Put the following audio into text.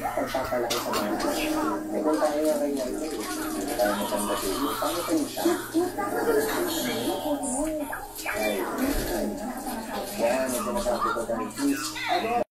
pagpapalaki sa mga anak. Eh kung tayo nga kanya, hindi tayo maganda dito. Paano kayo siya? Ay, kaya, nagkanasabi ko tayo, please.